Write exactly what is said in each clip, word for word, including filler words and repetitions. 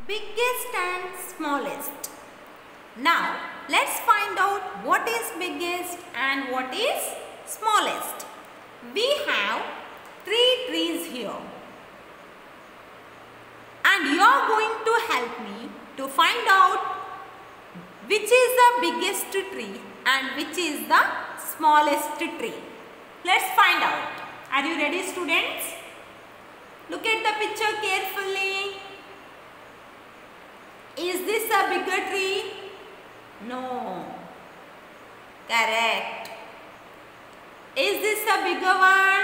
biggest and smallest. Now let's find out what is biggest and what is smallest. We have three trees here and you are going to help me to find out which is the biggest tree and which is the smallest tree. Let's find out. Are you ready, students? Look at the picture carefully. Is this a bigger tree? No. Correct. Is this a bigger one?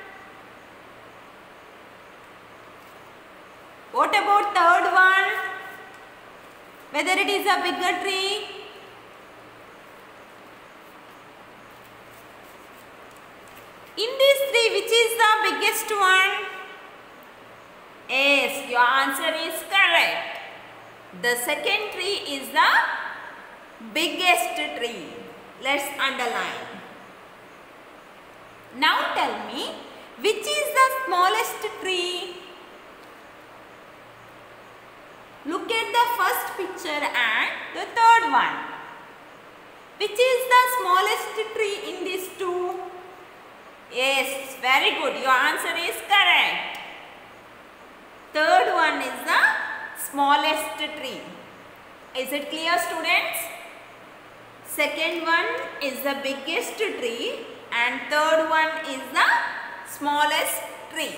What about third one? Whether it is a bigger tree? In these three, which is the biggest one? Yes, your answer is correct. The second tree is the biggest tree. Let's underline. Now tell me, which is the smallest tree? Look at the first picture and the third one. Which is the smallest tree in these two? Yes, very good. Your answer is correct. Third one is the smallest tree. Is it clear, students? Second one is the biggest tree and third one is the smallest tree.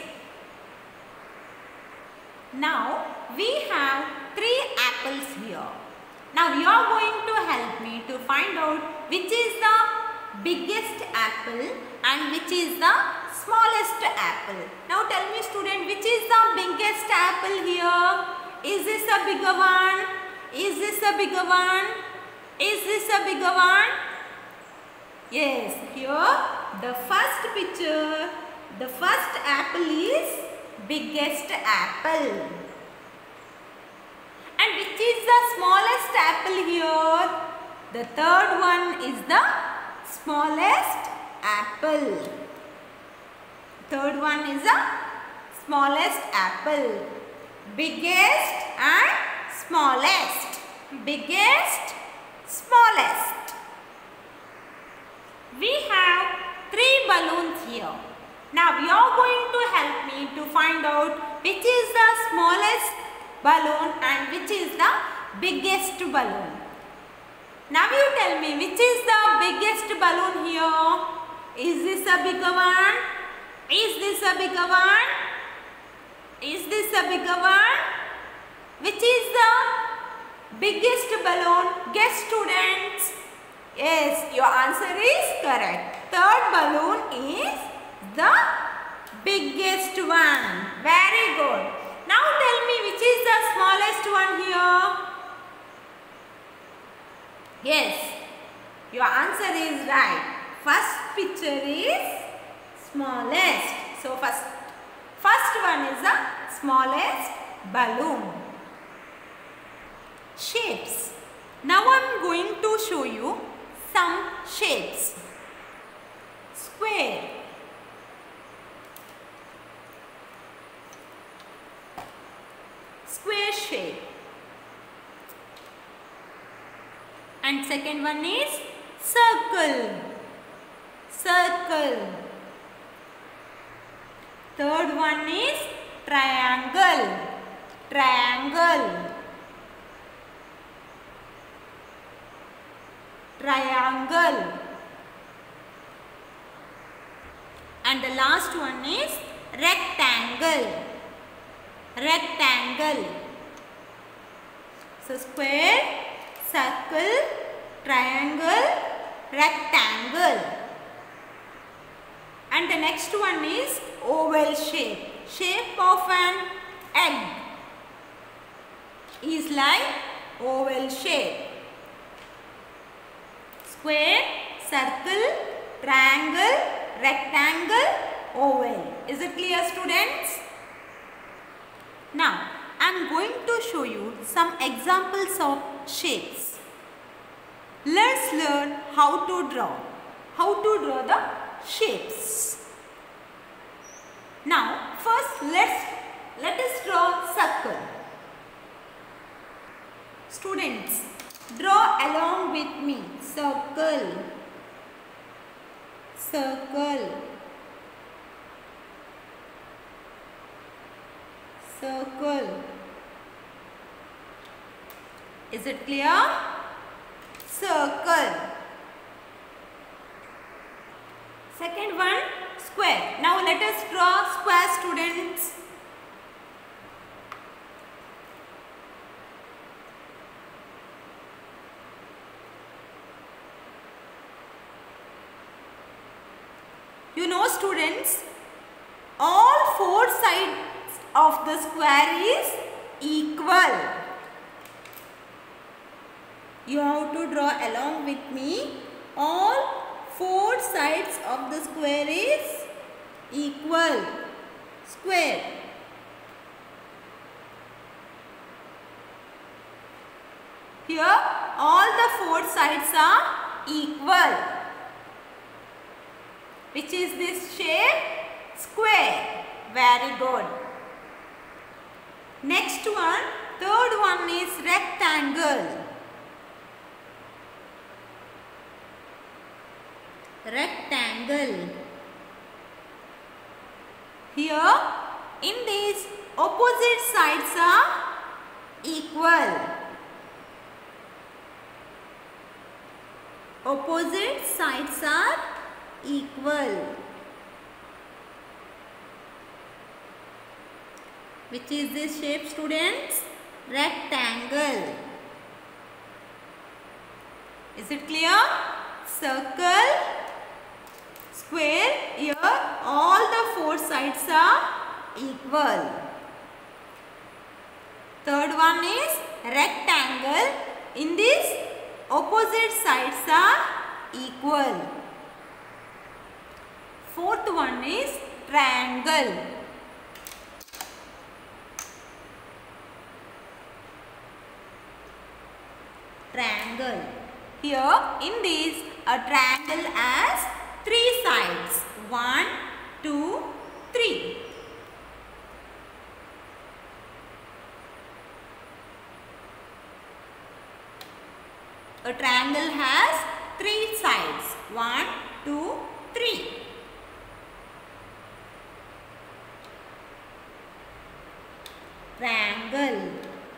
Now we have three apples here. Now you are going to help me to find out which is the biggest apple and which is the smallest apple. Now tell me, student, which is the biggest apple here? Is this a bigger one? Is this a bigger one? Is this a bigger one? Yes, here the first picture, the first apple is biggest apple. And which is the smallest apple here? The third one is the smallest apple. Third one is the smallest apple. Biggest and smallest. Biggest, smallest. We have three balloons here. Now you are going to help me to find out which is the smallest balloon and which is the biggest balloon. Now you tell me which is the biggest balloon here. Is this a bigger one? Is this a bigger one? Is this a bigger one? Which is the biggest balloon? Guess, students. Yes, your answer is correct. Third balloon is the biggest one. Very good. Now tell me which is the smallest one here. Yes, your answer is right. First picture is smallest. So first, first one is the smallest balloon. Shapes. Now I am going to show you some shapes. Square. Square shape. And second one is circle. Circle. Third one is triangle. Triangle. Triangle. And the last one is rectangle. Rectangle. So square, circle, triangle, rectangle. And the next one is oval shape. Shape of an egg is like oval shape. Square, circle, triangle, rectangle, oval. Is it clear, students? Now, I am going to show you some examples of shapes. Let's learn how to draw. How to draw the shapes. Now, first let's let us draw circle. Students, draw along with me. Circle, circle, circle. Is it clear? Circle. Second one, square. Now let us draw square, students. You know, students, all four sides of the square is equal. You have to draw along with me. All four sides of the square is equal. Square. Here all the four sides are equal. Which is this shape? Square. Very good. Next one, third one is rectangle. Rectangle. Here in these opposite sides are equal. Opposite sides are equal. Which is this shape, students? Rectangle. Is it clear? Circle, square. Here all the four sides are equal. Third one is rectangle. In this opposite sides are equal. Fourth one is triangle. Triangle. Here in this a triangle has three sides. One, two, three. A triangle has three sides. One, two, three. Triangle.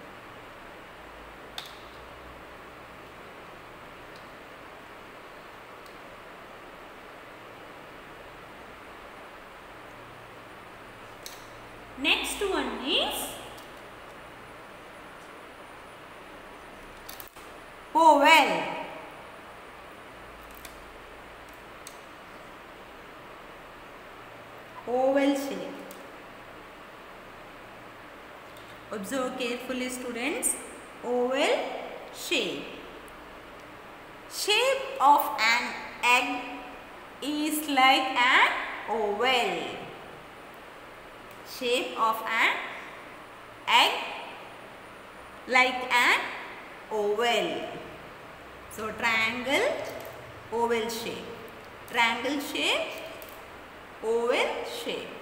Next one is oval. Oval shape. Observe carefully, students. Oval shape. Shape of an egg is like an oval. Shape of an egg like an oval. So triangle, oval shape. Triangle shape, oval shape.